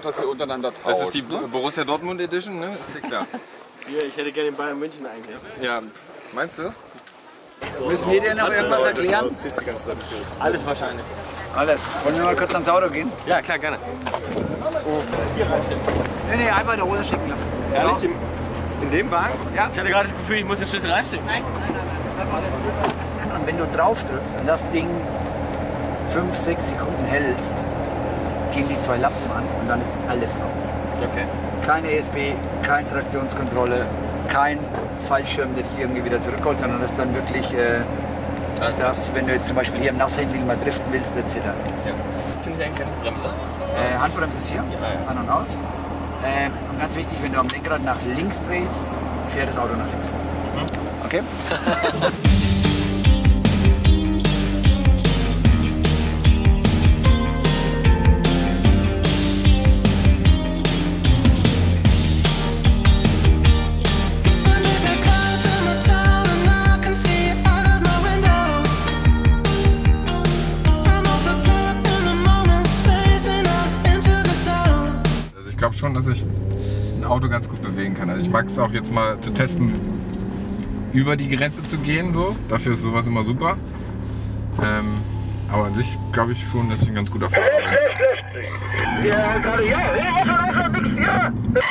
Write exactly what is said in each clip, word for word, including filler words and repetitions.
dass ihr untereinander tauscht. Das ist die ne? Borussia Dortmund Edition, ne? Ist ja klar. Hier, ich hätte gerne den Bayern München eigentlich. Ja, meinst du? Müssen wir dir noch irgendwas erklären? Alles wahrscheinlich. Alles. Wollen wir mal kurz ans Auto gehen? Ja, klar, gerne. Nee, nee, einfach in der Hose stecken lassen. Ehrlich? In, in dem Wagen? Ja. Ich hatte gerade das Gefühl, ich muss den Schlüssel reinstecken. Nein, nein, nein. Und wenn du drauf drückst und das Ding fünf, sechs Sekunden hältst, gehen die zwei Lampen an und dann ist alles aus. Okay. Keine E S P, keine Traktionskontrolle, kein Fallschirm, der dich irgendwie wieder zurückholt, sondern das ist dann wirklich äh, das, wenn du jetzt zum Beispiel hier im Nasshandling mal driften willst, et cetera. Ja. Finde ich eigentlich eine Bremse. Äh, Handbremse ist hier, Ja, ja. an und aus. Äh, und ganz wichtig, wenn du am Lenkrad nach links drehst, fährt das Auto nach links. Mhm. Okay? Ich glaube schon, dass ich ein Auto ganz gut bewegen kann. Also ich mag es auch jetzt mal zu testen, über die Grenze zu gehen. So. Dafür ist sowas immer super. Ähm, aber an sich glaube ich schon, dass ich ein ganz guter Fahrer bin. Ja, gerade ja. Ja.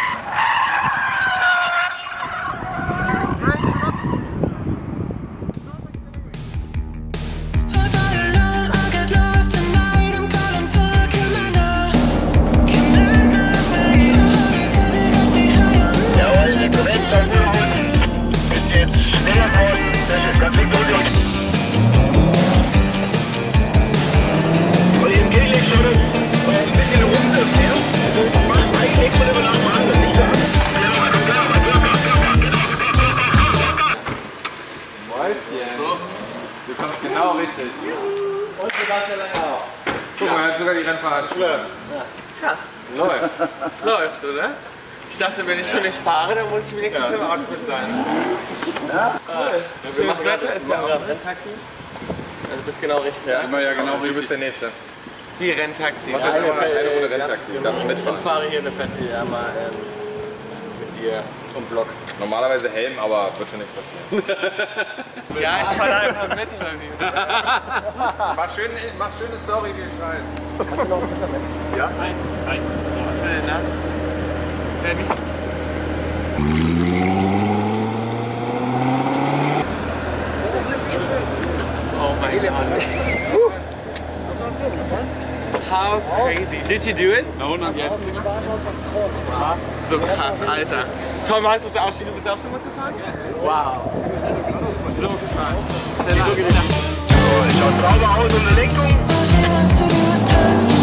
Du kommst genau richtig. Und du darfst ja lange auch. Guck mal, er hat sogar die Rennfahrer. Tja, Läuft. läuft, oder? Ich dachte, wenn ich schon nicht fahre, dann muss ich wenigstens ja. im Outfit sein. Ja, cool. Ja, schönes Wetter ist ja auch ein Renntaxi. Also du bist genau richtig, ja? Immer ja genau, du bist der Nächste. Die Renntaxi. Was ist eine, eine, eine Runde Renntaxi? Ja, Darfst du mitfahren? Ich fahre hier eine Fette, ja, mal ähm, mit dir um Block. Normalerweise Helm, aber wird schon nichts passieren. Ja, ich fahre einfach mit oder wie? Mach, schön, mach schöne Story, wie du schreist. Kannst du noch ein Messer mit? Ja? Nein. Nein. Was will denn da? Wer nicht? Oh mein Gott. How crazy. Did you do it? No, not yet. So krass, Alter. Tom, hast du das auch schon, du bist auch schon mitgefahren? Wow. So krass. Schaut sauber aus und eine Lenkung.